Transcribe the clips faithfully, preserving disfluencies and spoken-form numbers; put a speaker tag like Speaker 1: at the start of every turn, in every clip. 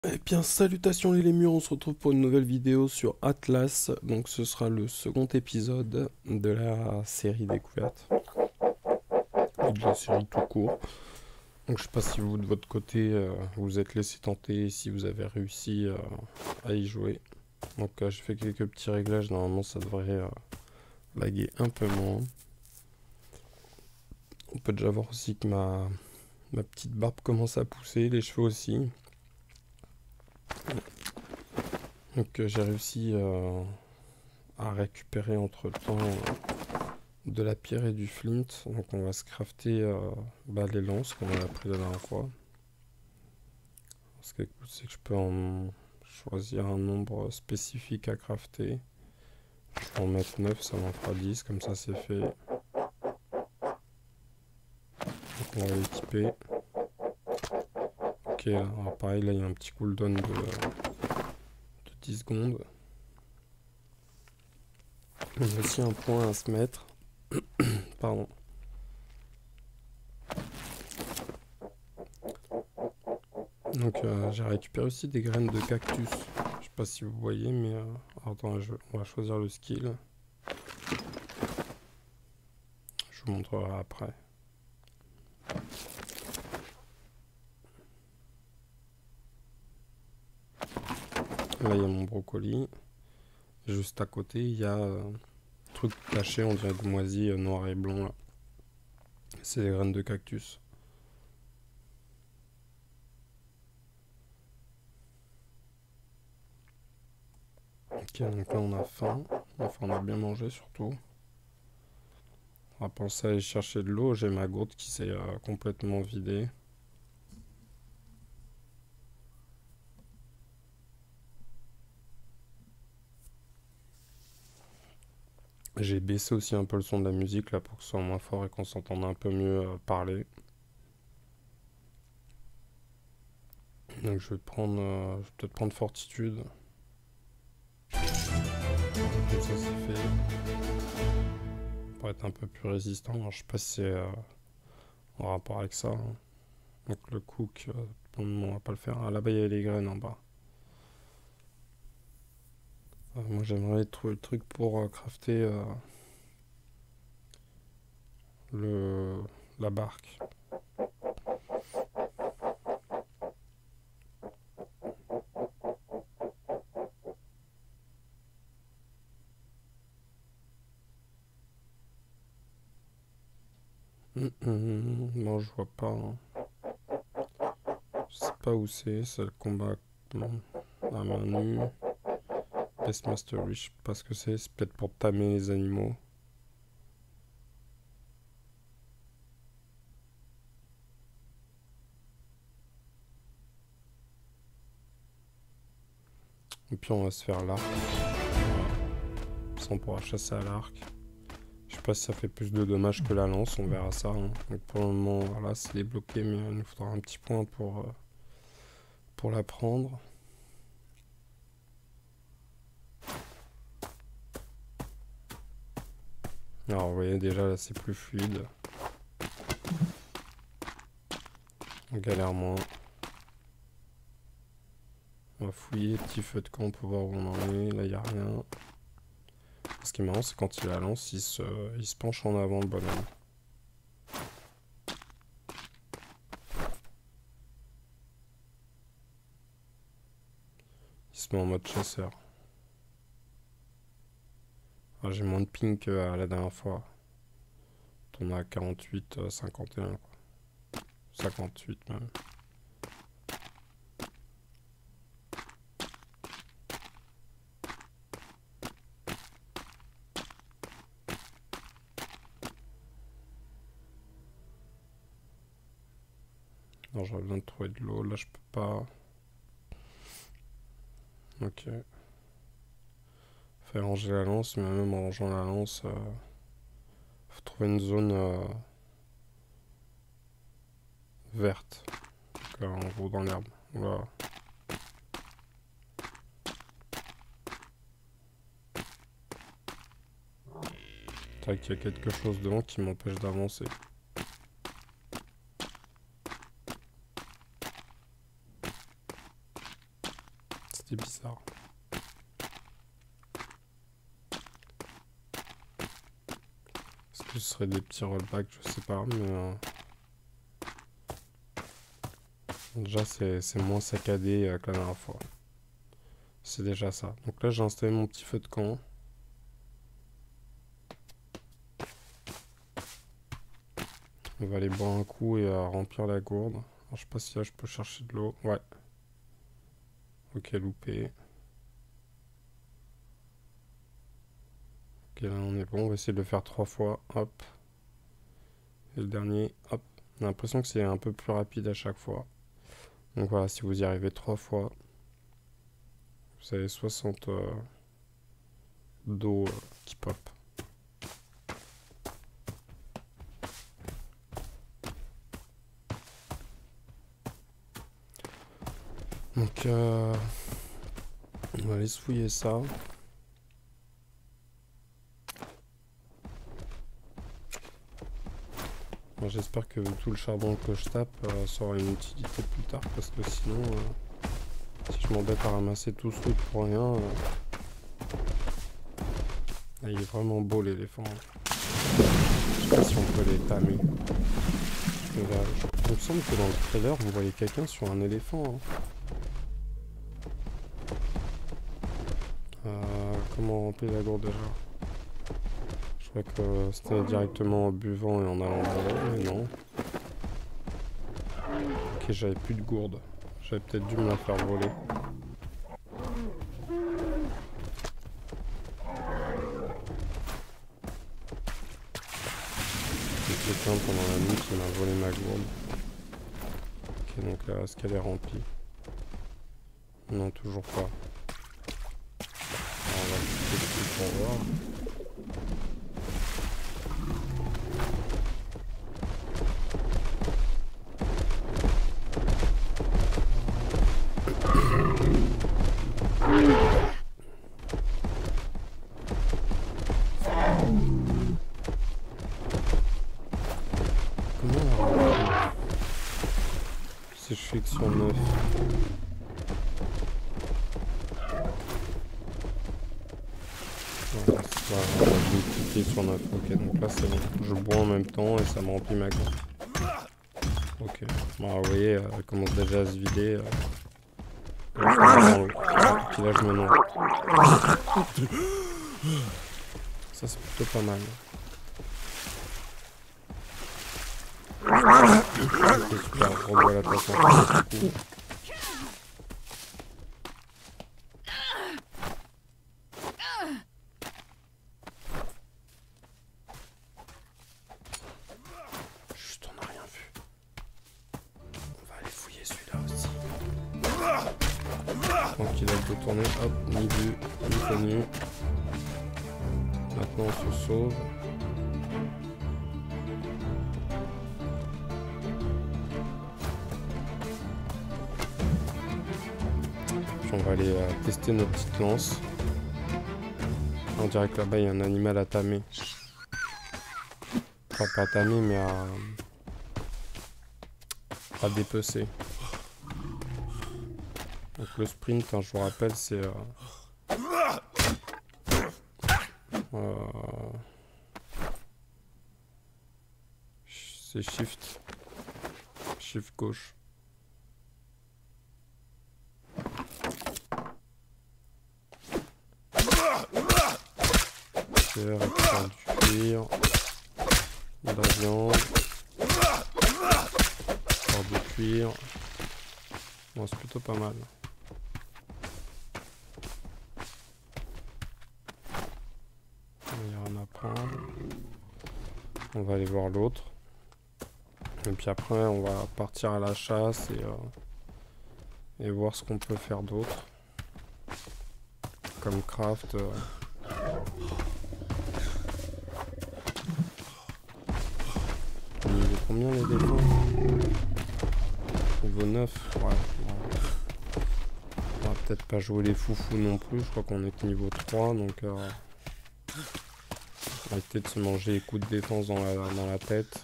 Speaker 1: Eh bien, salutations les lémurs, on se retrouve pour une nouvelle vidéo sur Atlas. Donc, ce sera le second épisode de la série découverte, ou de la série tout court. Donc, je sais pas si vous, de votre côté, euh, vous êtes laissé tenter et si vous avez réussi euh, à y jouer. Donc, euh, j'ai fait quelques petits réglages, normalement, ça devrait euh, laguer un peu moins. On peut déjà voir aussi que ma, ma petite barbe commence à pousser, les cheveux aussi. Donc, euh, j'ai réussi euh, à récupérer entre-temps de la pierre et du flint. Donc on va se crafter euh, bah, les lances comme on a pris la dernière fois. Ce qui est cool, c'est que je peux en choisir un nombre spécifique à crafter. Je vais en mettre neuf, ça m'en fera dix, comme ça c'est fait. Donc on va l'équiper. Ok, alors pareil, là il y a un petit cooldown de, de dix secondes. Il y a aussi un point à se mettre. Pardon. Donc euh, j'ai récupéré aussi des graines de cactus. Je sais pas si vous voyez, mais euh, attends, je- on va choisir le skill. Je vous montrerai après. Là, il y a mon brocoli. Juste à côté, il y a euh, un truc taché, on dirait de moisi euh, noir et blanc. Là. C'est des graines de cactus. Ok, donc là, on a faim. Enfin, on a bien mangé surtout. On va penser à aller chercher de l'eau. J'ai ma gourde qui s'est euh, complètement vidée. J'ai baissé aussi un peu le son de la musique là pour que ce soit moins fort et qu'on s'entende un peu mieux euh, parler. Donc je vais prendre, euh, je vais peut-être prendre fortitude. Comme ça c'est fait. Pour être un peu plus résistant. Alors, je sais pas si c'est euh, en rapport avec ça. Hein. Donc le cook, euh, pour le moment on va pas le faire. Ah, là-bas il y a les graines en bas. Euh, moi j'aimerais trouver le truc pour euh, crafter euh, le, la barque. Hum, hum, non je vois pas. Hein. Je sais pas où c'est, c'est le combat hum, à main nue. Best Mastery, je sais pas ce que c'est, c'est peut-être pour tamer les animaux. Et puis on va se faire l'arc. Voilà. Ça on pourra chasser à l'arc. Je sais pas si ça fait plus de dommages que la lance, on verra ça. Hein. Donc pour le moment, voilà, c'est débloqué, mais il nous faudra un petit point pour, euh, pour la prendre. Alors vous voyez déjà là c'est plus fluide. On galère moins. On va fouiller, petit feu de camp pour voir où on en est. Là il n'y a rien. Ce qui est marrant c'est quand il la lance, il se, il se penche en avant le bonhomme. Il se met en mode chasseur. Ah, j'ai moins de ping que euh, la dernière fois. On a quarante-huit, euh, cinquante et un quoi. cinquante-huit même. Non, j'aurais besoin de trouver de l'eau. Là, je peux pas. Ok. Faire ranger la lance, mais même en rangeant la lance, euh, faut trouver une zone euh, verte. Donc, euh, en gros, dans l'herbe. Voilà. Tac, il y a quelque chose devant qui m'empêche d'avancer. C'était bizarre. Est-ce que ce serait des petits rollbacks? Je sais pas, mais... Euh... Déjà, c'est moins saccadé euh, que la dernière fois. C'est déjà ça. Donc là, j'ai installé mon petit feu de camp. On va aller boire un coup et euh, remplir la gourde. Alors, je sais pas si là, je peux chercher de l'eau. Ouais. Ok, loupé. Ok, là, on est bon. On va essayer de le faire trois fois. Hop. Et le dernier, hop. On a l'impression que c'est un peu plus rapide à chaque fois. Donc voilà, si vous y arrivez trois fois, vous avez soixante euh, d'eau euh, qui pop. Donc euh, on va aller se fouiller ça. J'espère que tout le charbon que je tape euh, ça aura une utilité plus tard, parce que sinon, euh, si je m'embête à ramasser tout ce truc pour rien, euh, là, il est vraiment beau l'éléphant. Je sais pas si on peut les tamer. Mais là, je... Il me semble que dans le trailer, vous voyez quelqu'un sur un éléphant. Hein. Euh, comment remplir la gourde déjà? Je crois que c'était directement en buvant et en allant boire, mais non. Ok, j'avais plus de gourde. J'avais peut-être dû me la faire voler. C'est quelqu'un pendant la nuit qui m'a volé ma gourde. Ok, donc là, est-ce qu'elle est remplie? Non, toujours pas. Alors, on va tester pour voir. Si je fais que sur neuf. Voilà, je vais cliquer sur neuf. Ok, donc là c'est bon. Je bois en même temps et ça me remplit ma gourde. Ok. Bon, vous voyez, euh, elle commence déjà à se vider. Euh... Là, je me puis là je me noie. Ça c'est plutôt pas mal. Ok, super, on revoit la façon. Chut, on n'a rien vu. On va aller fouiller celui-là aussi. Tranquille, elle peut tourner. Hop, ni vu, ni connu. Maintenant on se sauve. On va aller euh, tester nos petites lances. On dirait que là-bas il y a un animal à tamer. Enfin pas à tamer mais à, à dépecer. Donc le sprint, hein, je vous rappelle, c'est euh, euh, c'est shift. Shift gauche. Faire du cuir, de la viande, faire du cuir. Bon, c'est plutôt pas mal. Il y a rien à prendre. On va aller voir l'autre. Et puis après, on va partir à la chasse et, euh, et voir ce qu'on peut faire d'autre. Comme craft. Euh, Niveau combien les défenses? Niveau neuf, ouais. ouais. On va peut-être pas jouer les foufous non plus, je crois qu'on est que niveau trois, donc euh, arrêtez de se manger les coups de défense dans la, dans la tête.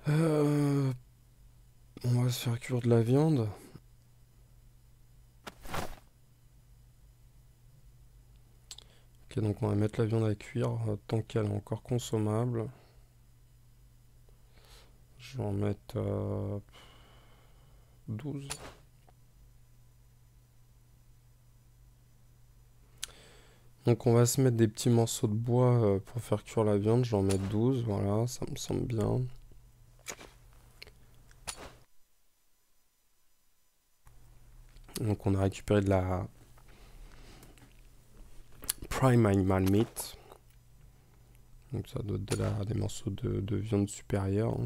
Speaker 1: Euh, on va se faire cuire de la viande. Ok, donc on va mettre la viande à cuire euh, tant qu'elle est encore consommable. Je vais en mettre euh, douze. Donc on va se mettre des petits morceaux de bois euh, pour faire cuire la viande. Je vais en mettre douze, voilà, ça me semble bien. Donc on a récupéré de la Prime Animal Meat. Donc ça doit être de la, des morceaux de, de viande supérieure.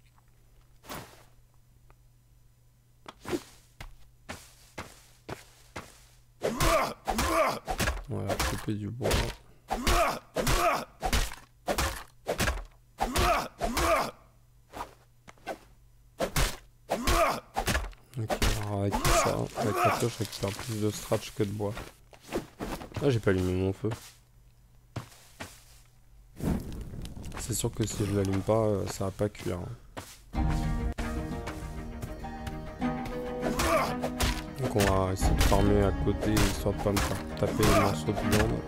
Speaker 1: On va couper du bois. Ok, alors avec ça, avec la pioche, je récupère plus de stretch que de bois. Ah, j'ai pas allumé mon feu. C'est sûr que si je l'allume pas, ça va pas cuire. Donc on va essayer de farmer à côté, histoire de pas me faire taper les morceaux de viande.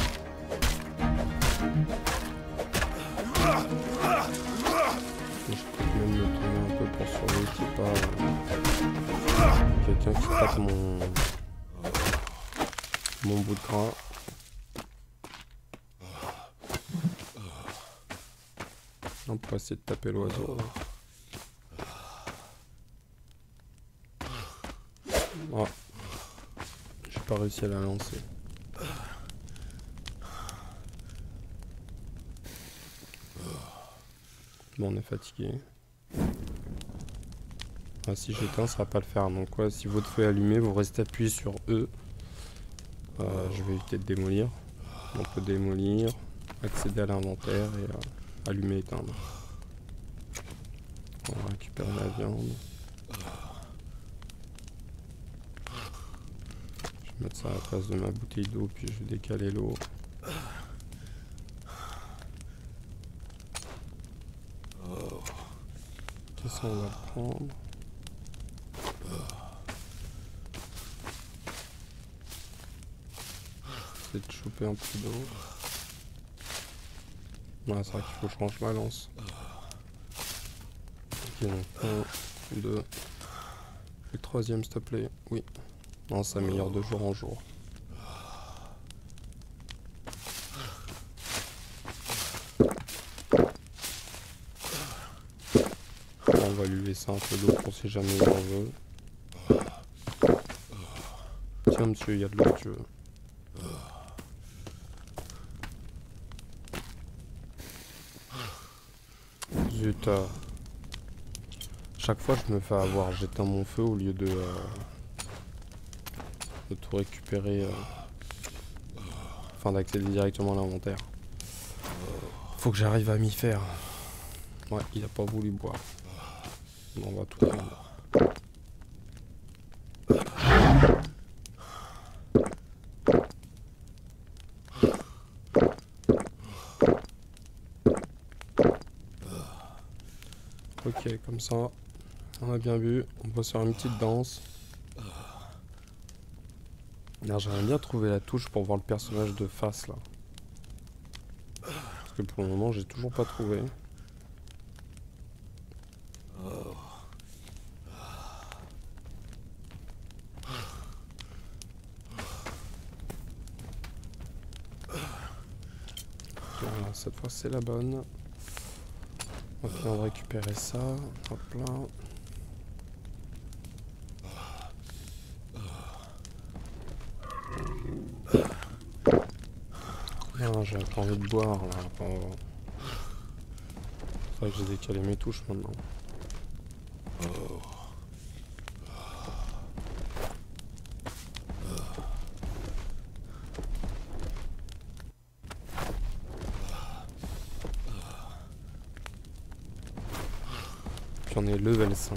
Speaker 1: Je peux même me tourner un peu pour surveiller qu'il n'y ait pas euh, quelqu'un qui tape mon, mon bout de gras. On peut essayer de taper l'oiseau. Oh. J'ai pas réussi à la lancer. Bon, on est fatigué. Ah, si j'éteins, ça va pas le faire. Donc ouais, si votre feu est allumé, vous restez appuyé sur E. Euh, je vais éviter de démolir. On peut démolir, accéder à l'inventaire et euh, allumer, éteindre. On va récupérer la viande. Je vais mettre ça à la place de ma bouteille d'eau, puis je vais décaler l'eau. Qu'est-ce qu'on va prendre? Essayer de choper un peu d'eau. Ouais, c'est vrai qu'il faut que je range ma lance. Ok, donc un, deux. Le troisième, s'il te plaît. Oui. Non, ça améliore de jour en jour. On va lui laisser un peu d'eau pour si jamais il en veut. Tiens, monsieur, il y a de l'eau si tu veux. Zut. Euh, chaque fois, je me fais avoir. J'éteins mon feu au lieu de, euh, de tout récupérer. Euh, enfin, d'accéder directement à l'inventaire. Faut que j'arrive à m'y faire. Ouais, il a pas voulu boire. Bon, on va tout prendre. Ok, comme ça, on a bien vu. On va se faire une petite danse. J'aimerais bien trouver la touche pour voir le personnage de face là. Parce que pour le moment, j'ai toujours pas trouvé. Voilà, cette fois c'est la bonne. Ok, on va récupérer ça. Hop là. Non, j'ai pas envie de boire là. Oh. C'est vrai que j'ai décalé mes touches maintenant. Puis on est level cinq.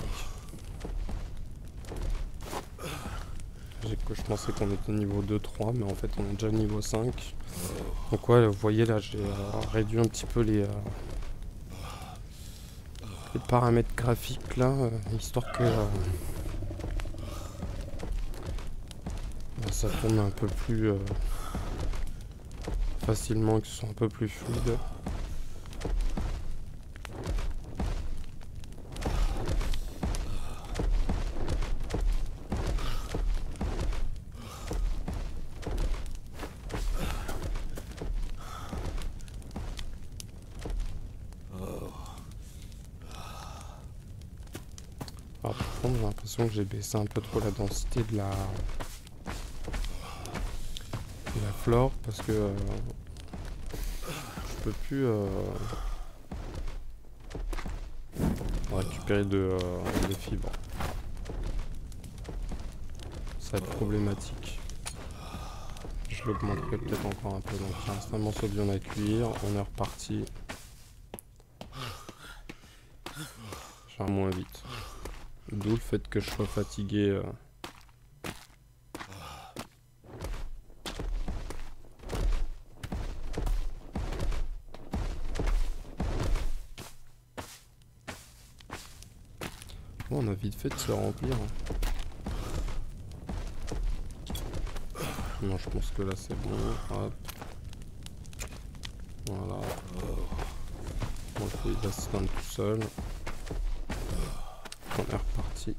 Speaker 1: Je pensais qu'on était niveau deux trois, mais en fait on est déjà niveau cinq. Donc ouais, vous voyez là, j'ai euh, réduit un petit peu les, euh, les paramètres graphiques là, euh, histoire que euh, ben, ça tourne un peu plus euh, facilement, que ce soit un peu plus fluide. Alors, par contre, j'ai l'impression que j'ai baissé un peu trop la densité de la, de la flore parce que euh, je peux plus euh, récupérer de, euh, des fibres. Ça va être problématique. Je l'augmenterai peut-être encore un peu. Donc, il reste un morceau de viande à cuire. On est reparti. Je vais moins vite. D'où le fait que je sois fatigué. Euh... Bon, on a vite fait de se remplir. Non, je pense que là c'est bon. Hop. Voilà. On fait il va se teindre tout seul. On est reparti.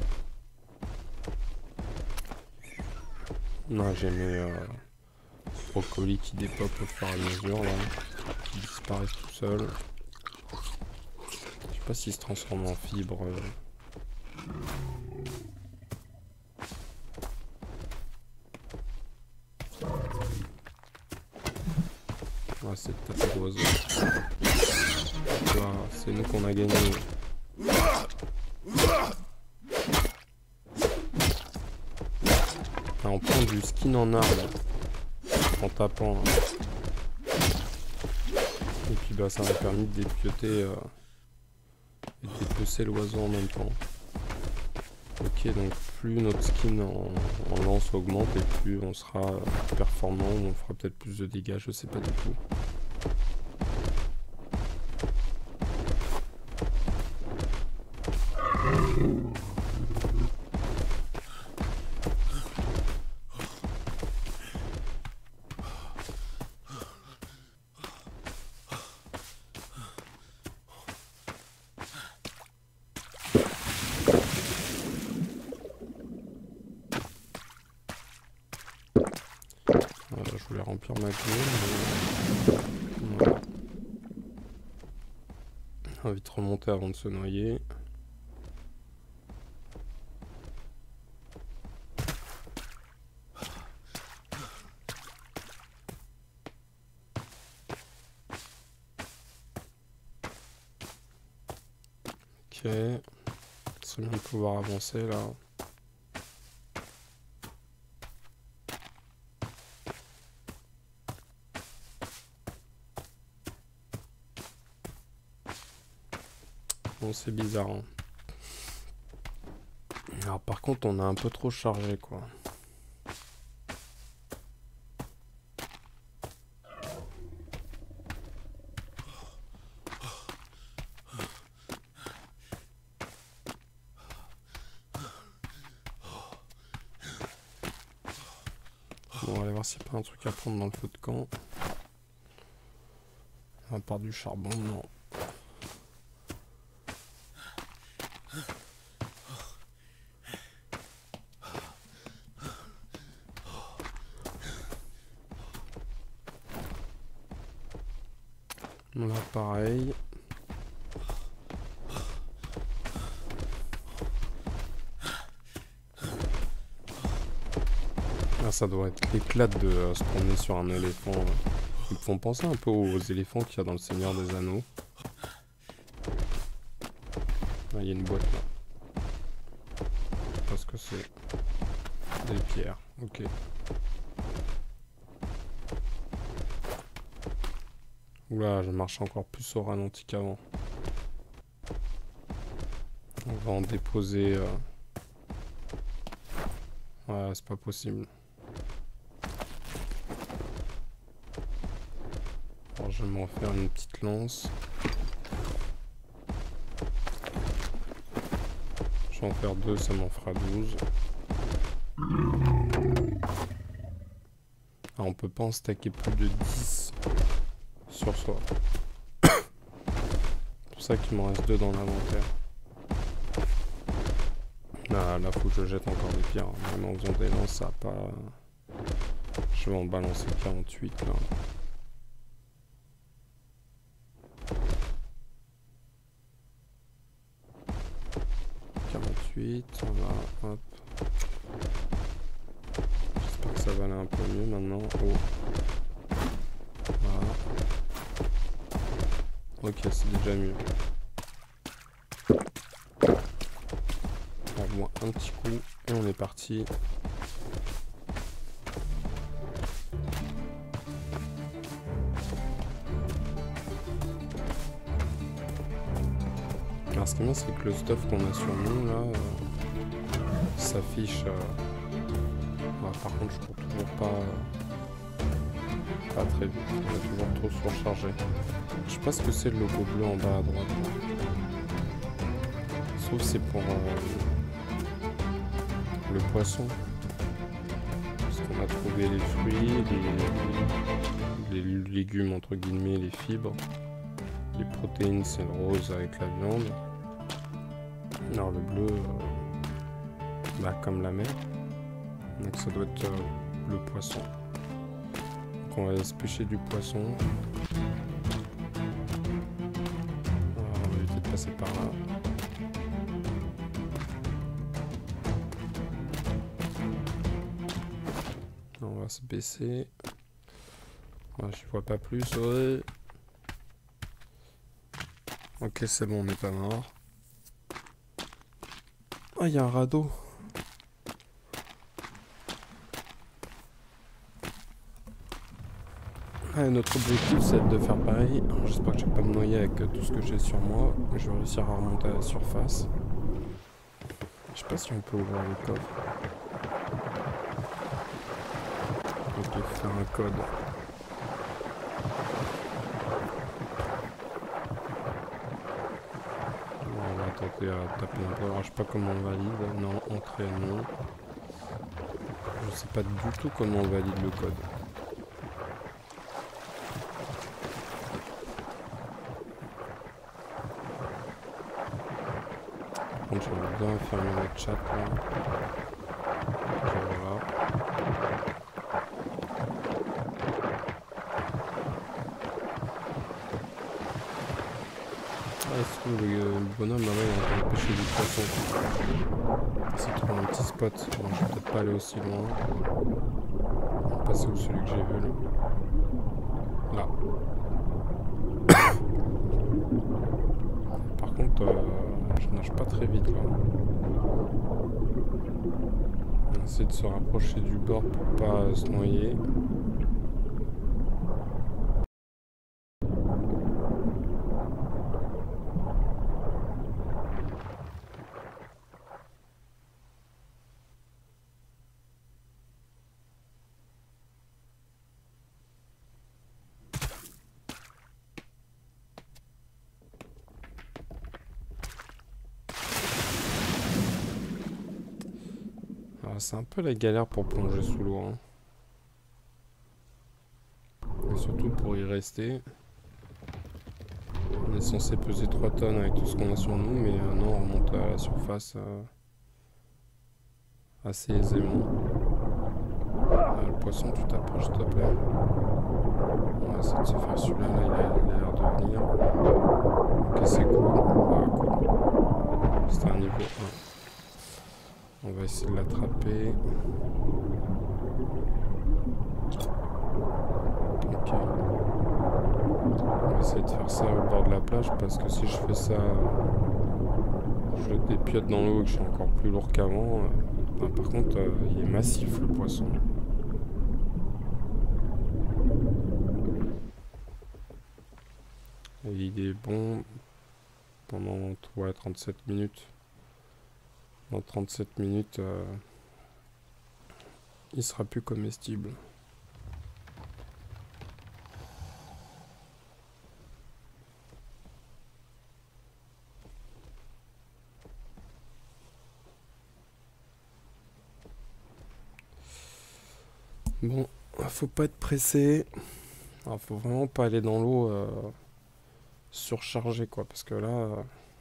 Speaker 1: Là j'ai mes euh, brocolis qui dépopent au fur et à mesure là. Qui disparaissent tout seuls. Je sais pas s'ils se transforment en fibres. Euh... Ouais, c'est le tapis d'oiseau. C'est nous qu'on a gagné. Ah, on prend du skin en arbre en tapant. Hein. Et puis bah ça m'a permis de dépioter euh, et de dépecer l'oiseau en même temps. Ok, donc plus notre skin en, en lance augmente et plus on sera performant, on fera peut-être plus de dégâts, je sais pas du tout. Je voulais remplir ma gueule, mais... voilà. On va vite remonter avant de se noyer. Ok, c'est bien de pouvoir avancer là. Bon, c'est bizarre. Hein. Alors par contre, on a un peu trop chargé quoi. Bon, on va aller voir s'il n'y a pas un truc à prendre dans le feu de camp. À part du charbon, non. Là, pareil. Ah, ça doit être l'éclat de euh, se promener sur un éléphant. Ils me font penser un peu aux éléphants qu'il y a dans le Seigneur des Anneaux. Ah, il y a une boîte là. Je sais pas ce que c'est. Des pierres, ok. Oula, je marche encore plus au ralenti qu'avant. On va en déposer... Euh... Ouais, c'est pas possible. Alors je vais m'en faire une petite lance. Je vais en faire deux, ça m'en fera douze. Ah, on peut pas en stacker plus de dix sur soi. C'est pour ça qu'il m'en reste deux dans l'inventaire. Ah, là, faut que je jette encore des pierres. Même en faisant des lances, ça a pas... Je vais en balancer quarante-huit, là. quarante-huit, voilà, hop. J'espère que ça va aller un peu mieux maintenant. Oh. Voilà. Ok, c'est déjà mieux. Au moins un petit coup et on est parti. Alors ce qui est bien, c'est que le stuff qu'on a sur nous là euh, s'affiche. Euh... Ah, par contre, je cours toujours pas, euh... pas très vite. On est toujours trop surchargé. Je sais pas ce que c'est le logo bleu en bas à droite. Sauf c'est pour euh... le poisson. Parce qu'on a trouvé les fruits, les... les légumes entre guillemets, les fibres. Les protéines, c'est le rose avec la viande. Alors le bleu, euh, bah, comme la mer. Donc ça doit être euh, le poisson. Donc on va se pêcher du poisson. Alors, on va éviter de passer par là. On va se baisser. Voilà, je vois pas plus. Ouais. Ok, c'est bon, on n'est pas mort. Ah, il y a un radeau. Ah, notre objectif, c'est de faire pareil. J'espère que je vais pas me noyer avec tout ce que j'ai sur moi. Je vais réussir à remonter à la surface. Je sais pas si on peut ouvrir le coffre. Ok, faire un code. On va tenter à taper un peu. Alors, je sais pas comment on valide. Non, entrée non. Je sais pas du tout comment on valide le code. Par contre, j'aimerais bien fermer notre chat là. Ok, voilà. Ah, est-ce que le, le bonhomme là-bas il est en train de pêcher du poisson. C'est trop un petit spot. Bon, je vais peut-être pas aller aussi loin. On va passer où celui que j'ai vu là. Là. Par contre, euh, je nage pas très vite là. On va essayer de se rapprocher du bord pour pas se noyer. C'est un peu la galère pour plonger sous l'eau. Hein. Et surtout pour y rester. On est censé peser trois tonnes avec tout ce qu'on a sur nous, mais euh, non, on remonte à la surface euh, assez aisément. Ah, le poisson, tu t'approches, s'il te plaît. On va essayer de se faire celui-là, là, il a l'air de venir. Ok, c'est cool. Ah, cool. C'était un niveau un. On va essayer de l'attraper. Ok. On va essayer de faire ça au bord de la plage parce que si je fais ça, je jette des piottes dans l'eau et que je suis encore plus lourd qu'avant. Euh, ben, par contre, euh, il est massif le poisson. Et il est bon pendant ouais, trente-sept minutes. Dans trente-sept minutes, euh, il sera plus comestible. Bon, faut pas être pressé. Alors, faut vraiment pas aller dans l'eau euh, surchargé, quoi, parce que là, euh,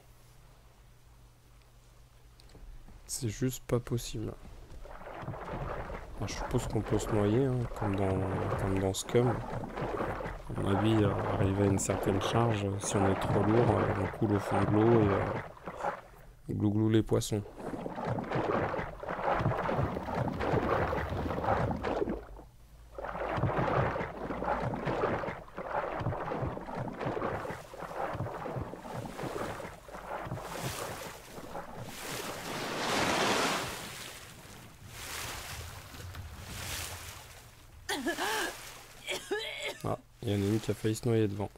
Speaker 1: c'est juste pas possible. Alors, je suppose qu'on peut se noyer, hein, comme dans, comme dans Scum. À mon avis, euh, arrivé à une certaine charge, euh, si on est trop lourd, euh, on coule au fond de l'eau et euh, glouglou les poissons. Ah, il y en a une qui a failli se noyer devant.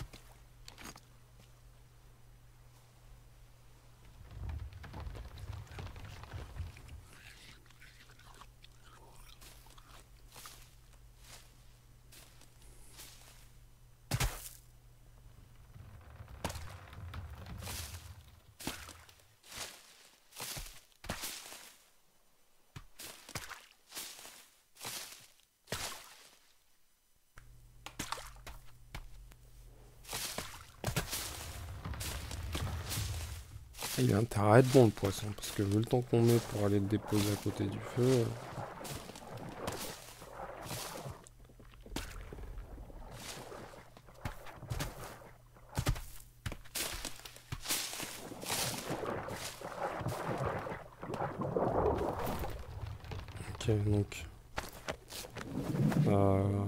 Speaker 1: Il a intérêt à être bon le poisson, parce que vu le temps qu'on met pour aller le déposer à côté du feu... euh, Ok, donc... Euh...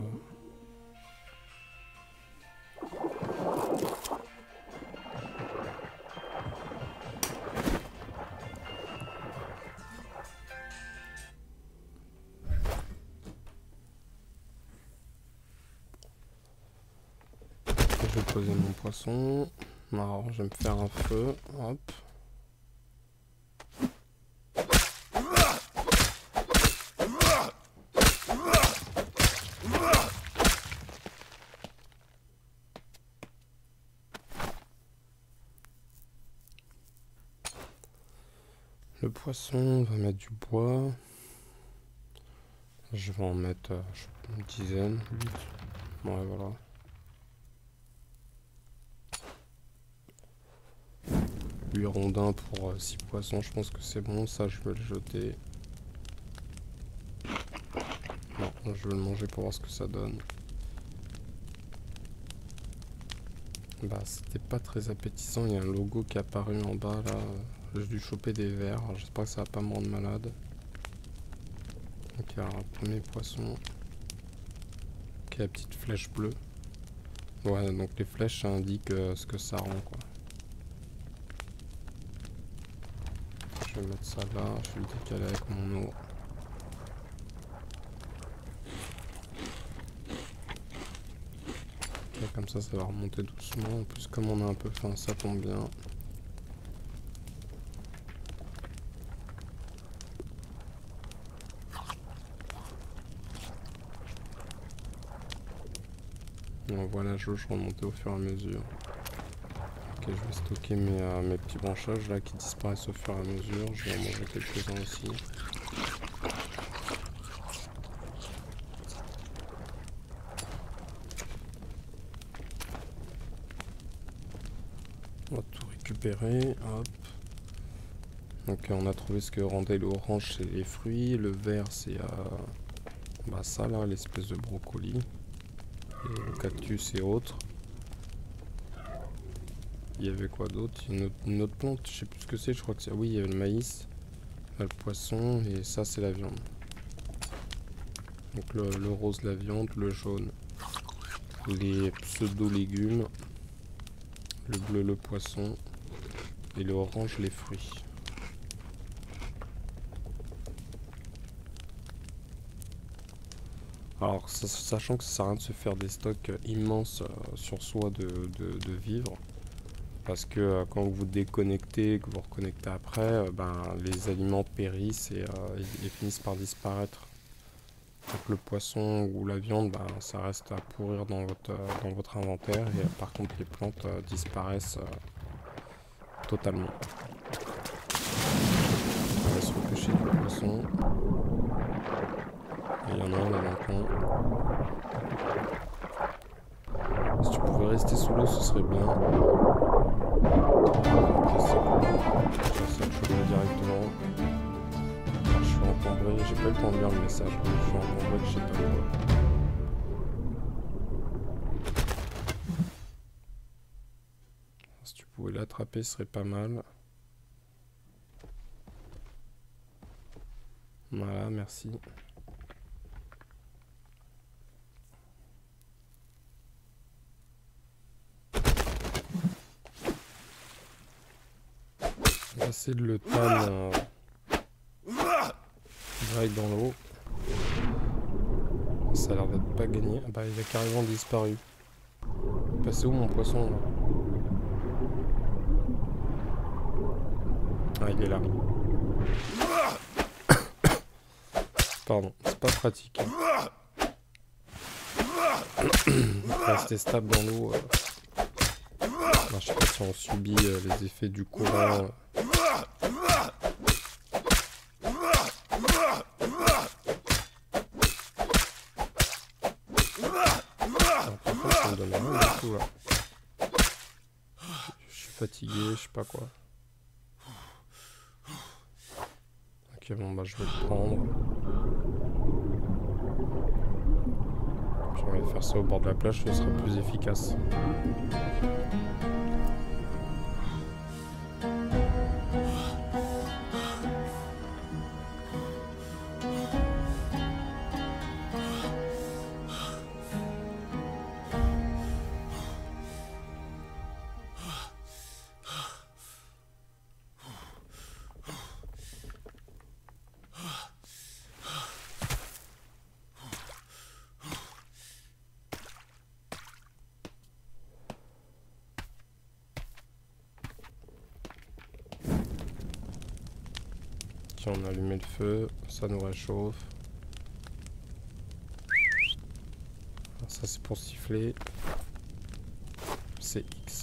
Speaker 1: Je vais poser mon poisson. Alors, je vais me faire un feu. Hop. Le poisson, on va mettre du bois. Je vais en mettre euh, je sais pas, une dizaine, huit. Ouais, voilà. huit rondins pour euh, six poissons, je pense que c'est bon. Ça, je vais le jeter. Non, je vais le manger pour voir ce que ça donne. Bah, c'était pas très appétissant. Il y a un logo qui est apparu en bas là. J'ai dû choper des vers. J'espère que ça va pas me rendre malade. Donc, il y a un premier poisson. Ok, la petite flèche bleue. Ouais, donc les flèches ça indique euh, ce que ça rend, quoi. Je vais mettre ça là. Je vais le décaler avec mon eau. Ok, comme ça, ça va remonter doucement. En plus, comme on a un peu faim, ça tombe bien. Donc voilà, je vais remonter au fur et à mesure. Ok, je vais stocker mes, euh, mes petits branchages là qui disparaissent au fur et à mesure. Je vais en manger quelques-uns aussi. On va tout récupérer. Hop. Donc on a trouvé ce que rendait l'orange, c'est les fruits. Le vert, c'est euh, bah ça là, l'espèce de brocoli. Et le cactus et autres. Il y avait quoi d'autre? Une, autre- une autre plante, je sais plus ce que c'est, je crois que c'est... Oui, il y avait le maïs, là, le poisson, et ça c'est la viande. Donc le, le rose la viande, le jaune les pseudo-légumes, le bleu le poisson, et le orange les fruits. Alors, sachant que ça sert à rien de se faire des stocks immenses euh, sur soi de, de, de vivres, parce que euh, quand vous déconnectez, que vous reconnectez après, euh, ben, les aliments périssent et, euh, et, et finissent par disparaître. Donc le poisson ou la viande, ben, ça reste à pourrir dans votre, euh, dans votre inventaire, et euh, par contre les plantes euh, disparaissent euh, totalement. On va se repêcher du poisson. Il y en a un là dans le coin. Si tu pouvais rester sous l'eau, ce serait bien. C'est cool. J'essaie de choper directement. Je suis encombré, j'ai pas eu le temps de lire le message. Je suis encombré, je sais pas quoi. Si tu pouvais l'attraper, ce serait pas mal. Voilà, merci. On va essayer de le tan euh, direct dans l'eau. Ça a l'air d'être pas gagné. Ah bah il a carrément disparu. Il est passé où mon poisson là? Ah il est là. Pardon, c'est pas pratique. Rester stable dans l'eau. Euh... Je sais pas si on subit euh, les effets du courant. Euh... Je suis fatigué, je sais pas quoi. Ok, bon bah je vais le prendre. Puis on va faire ça au bord de la plage, ce sera plus efficace. On a allumé le feu, ça nous réchauffe. Ça c'est pour siffler. C'est X.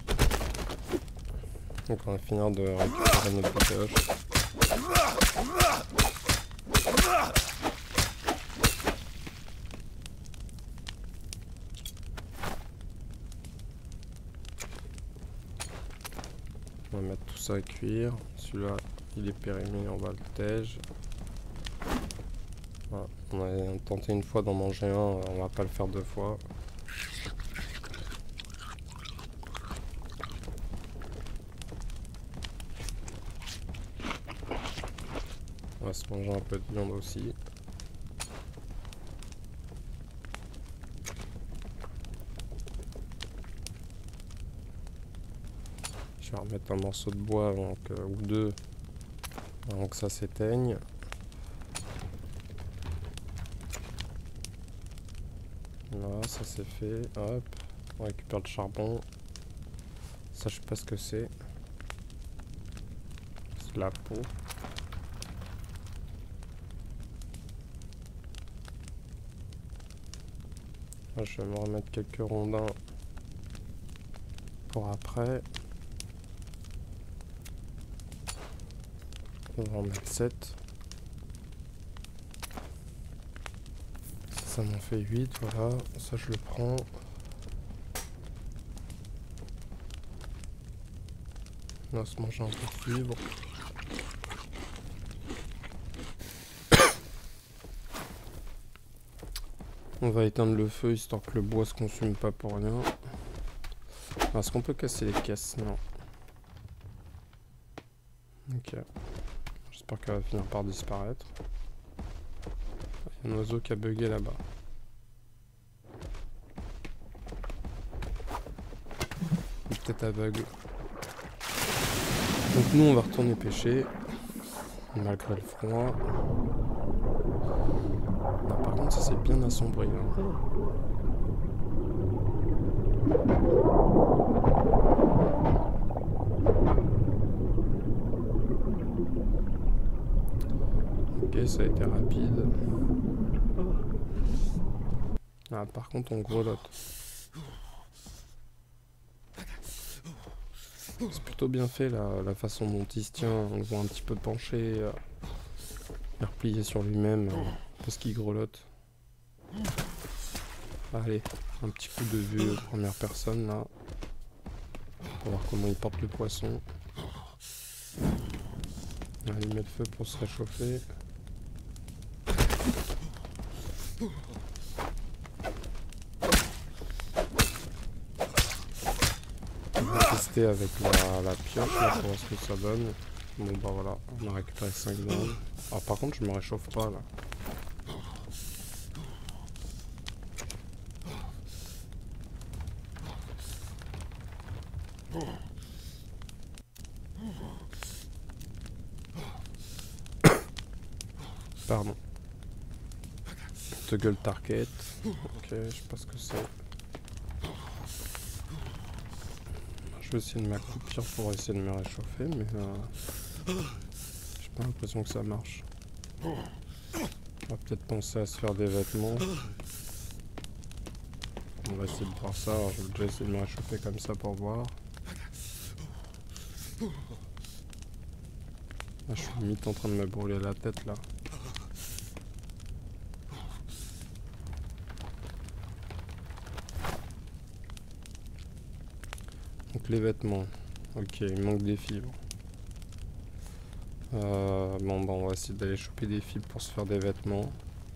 Speaker 1: Donc on va finir de récupérer notre bitoche. On va mettre tout ça à cuire. Celui-là il est périmé, on va le tège. Voilà. On a tenté une fois d'en manger un, on va pas le faire deux fois. On va se manger un peu de viande aussi. Je vais remettre un morceau de bois avant que, ou deux avant que ça s'éteigne. Voilà, ça c'est fait. Hop, on récupère le charbon. Ça, je sais pas ce que c'est. C'est la peau. Là, je vais me remettre quelques rondins pour après. On va en mettre sept. Ça m'en fait huit, voilà. Ça, je le prends. On va se manger un peu de fibre. On va éteindre le feu histoire que le bois se consume pas pour rien. Est-ce qu'on peut casser les caisses? Non. Ok. J'espère qu'elle va finir par disparaître. Il y a un oiseau qui a bugué là-bas. Peut-être aveugle. Donc nous on va retourner pêcher. Malgré le froid. Ah, par contre ça c'est bien assombri là. Ok, ça a été rapide. Ah, par contre on grelotte. C'est plutôt bien fait la, la façon dont il se tient. On le voit un petit peu penché, euh, et replié sur lui-même. Euh, Parce qu'il grelotte. Allez, un petit coup de vue première personne là. Pour voir comment il porte le poisson. Allez, il met le feu pour se réchauffer. On va tester avec la, la pioche là, pour voir ce que ça donne. Bon bah voilà, on a récupéré cinq grammes. Ah par contre je me réchauffe pas là. Pardon. Toggle target. Ok, je sais pas ce que c'est. Je vais essayer de m'accroupir pour essayer de me réchauffer, mais euh, j'ai pas l'impression que ça marche. On va peut-être penser à se faire des vêtements. On va essayer de voir ça. Alors, je vais déjà essayer de me réchauffer comme ça pour voir. Là, je suis limite en train de me brûler la tête là. Donc les vêtements. Ok, il manque des fibres. Euh, bon, bah, on va essayer d'aller choper des fibres pour se faire des vêtements.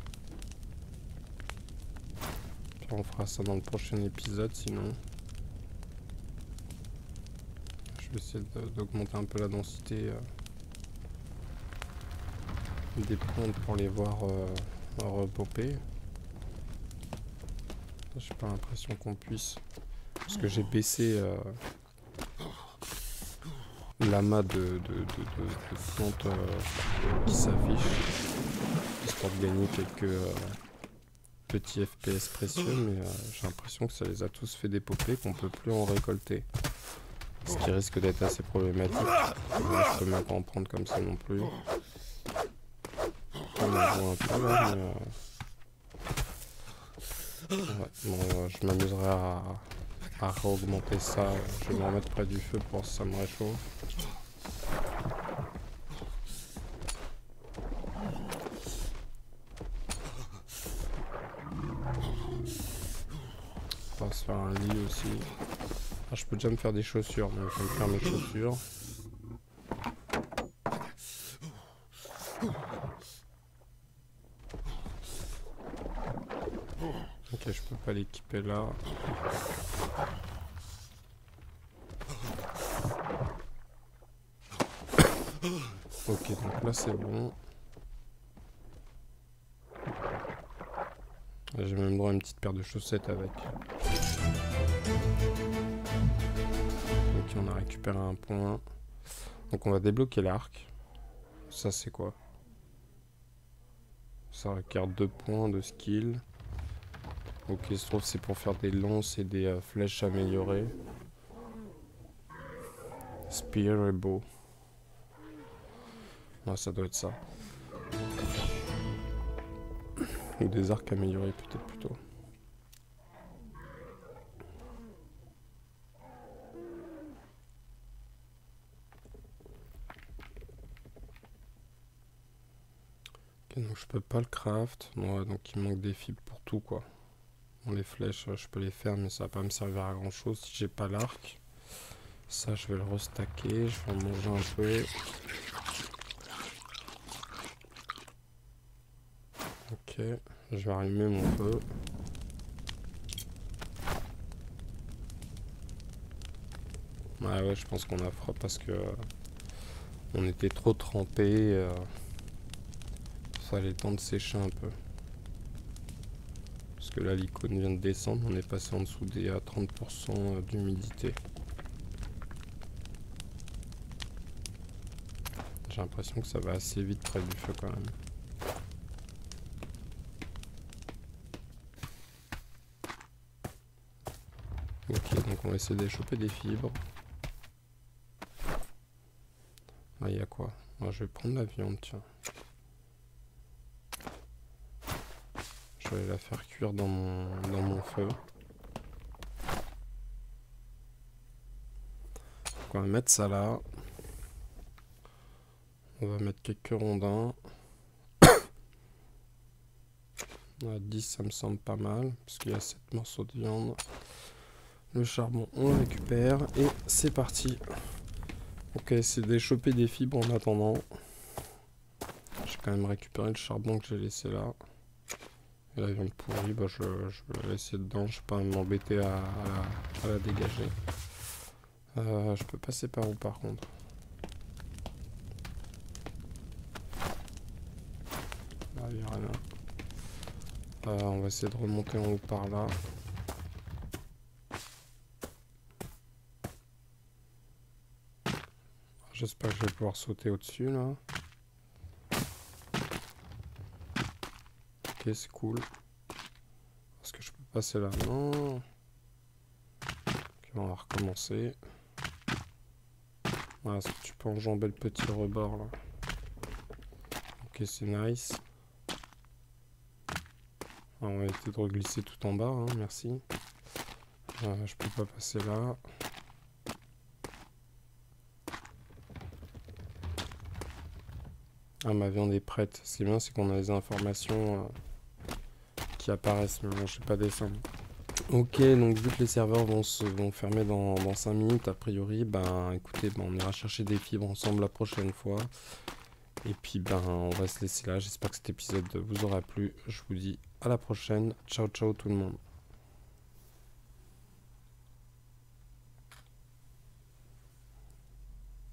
Speaker 1: Puis on fera ça dans le prochain épisode sinon. Je vais essayer d'augmenter un peu la densité euh, des plantes pour les voir euh, repopper. J'ai pas l'impression qu'on puisse. Parce que j'ai baissé euh, l'amas de, de, de, de, de plantes euh, qui s'affichent. Histoire de gagner quelques euh, petits F P S précieux. Mais euh, j'ai l'impression que ça les a tous fait dépoper, qu'on peut plus en récolter. Ce qui risque d'être assez problématique. Là, je peux même pas en prendre comme ça non plus. On en voit un peu là, mais... Euh... Ouais, bon, euh, je m'amuserai à, à réaugmenter ça. Je vais me remettre près du feu pour voir si ça me réchauffe. On va se faire un lit aussi. Ah, je peux déjà me faire des chaussures, donc je vais me faire mes chaussures. Ok, je peux pas l'équiper là. Ok, donc là c'est bon. J'ai même droit à une petite paire de chaussettes avec. Ok, on a récupéré un point. Donc on va débloquer l'arc. Ça c'est quoi? Ça requiert deux points de skill. Ok, il se trouve c'est pour faire des lances et des euh, flèches améliorées. Spear et bow. Ouais, ça doit être ça. Ou des arcs améliorés peut-être plutôt. Ok, donc je peux pas le craft. Ouais, donc il manque des fibres pour tout quoi. Bon, les flèches, je peux les faire, mais ça va pas me servir à grand chose si j'ai pas l'arc. Ça, je vais le restacker. Je vais en manger un peu. Ok, je vais allumer mon feu. Ouais, ouais, je pense qu'on a froid parce que euh, on était trop trempé. Euh, ça allait le temps de sécher un peu. Parce que là, l'icône vient de descendre. On est passé en dessous des à trente pour cent d'humidité. J'ai l'impression que ça va assez vite près du feu quand même. Ok, donc on va essayer d'échoper des fibres. Ah, il y a quoi? Moi, je vais prendre la viande, tiens. Je vais la faire cuire dans mon, dans mon feu. Donc on va mettre ça là. On va mettre quelques rondins. On a dix, ça me semble pas mal, parce qu'il y a sept morceaux de viande. Le charbon, on le récupère, et c'est parti. Ok, c'est de choper des fibres en attendant. J'ai quand même récupéré le charbon que j'ai laissé là. Et la viande pourrie, bah je, je vais la laisser dedans, je vais pas m'embêter à, à, la, à la dégager. Euh, je peux passer par où par contre? Là, il n'y a rien. Euh, on va essayer de remonter en haut par là. J'espère que je vais pouvoir sauter au-dessus là. Ok, c'est cool. Est-ce que je peux passer là? Non. Ok, on va recommencer. Voilà, est-ce que tu peux enjamber le petit rebord là? Ok, c'est nice. Ah, on va essayer de reglisser tout en bas, hein, merci. Euh, je peux pas passer là. Ah, ma viande est prête. Ce qui est bien, c'est qu'on a les informations euh, qui apparaissent, mais bon, je sais pas descendre. Ok, donc vu que les serveurs vont se vont fermer dans, dans cinq minutes, a priori, ben écoutez, ben, on ira chercher des fibres ensemble la prochaine fois. Et puis ben on va se laisser là. J'espère que cet épisode vous aura plu. Je vous dis à la prochaine. Ciao ciao tout le monde.